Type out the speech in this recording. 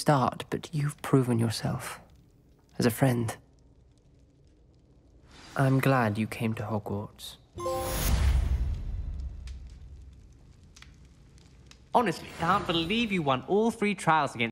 start, but you've proven yourself as a friend. I'm glad you came to Hogwarts. Honestly, can't believe you won all 3 trials against